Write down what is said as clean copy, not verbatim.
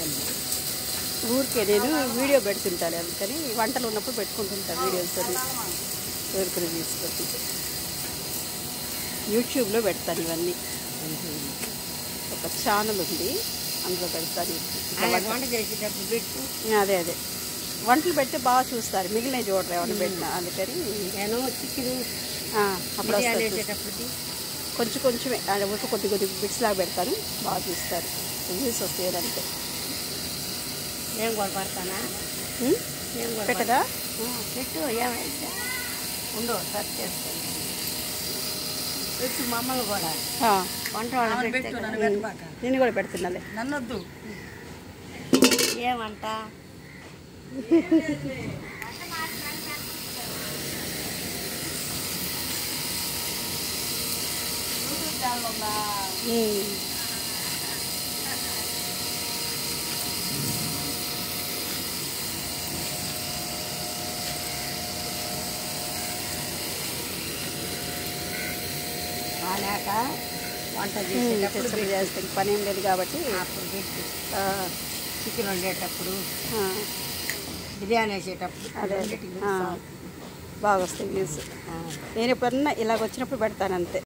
ఊరికే నేను వీడియో పెడుతుంటాను, అందుకని వంటలు ఉన్నప్పుడు పెట్టుకుంటుంటాను వీడియోస్ అని ఊరికి తీసుకొని యూట్యూబ్లో పెడతాను ఇవన్నీ. ఒక ఛానల్ ఉంది, అందులో పెడతాను. అదే అదే వంటలు పెడితే బాగా చూస్తారు, మిగిలిన చూడరు ఏమైనా పెట్టినా. అందుకని నేను చికెన్ అప్పుడు కొంచెం కొంచెమే ఊరికి కొద్ది కొద్ది బిట్స్ లాగా పెడతాను, బాగా చూస్తారు, వ్యూస్ వస్తాయి. అంటే నేను కూడా పడతానా పెట్టదా పెట్టు, ఏమైతే ఉండవు సర్చ్ చేస్తాను. పెట్టు మమ్మల్ని కూడా వంట వాళ్ళు పెట్టు, నేను కూడా పెడుతున్నాలే. నన్నొద్దు ఏమంట అలాక వంట చేస్తాను, పని ఏం లేదు కాబట్టి. అప్పుడు పెట్టు చికెన్ వండేటప్పుడు, బిర్యానీ వేసేటప్పుడు అదే బాగా వస్తాయి వ్యూస్. నేను ఎప్పుడన్నా ఇలాగ వచ్చినప్పుడు పెడతాను అంతే.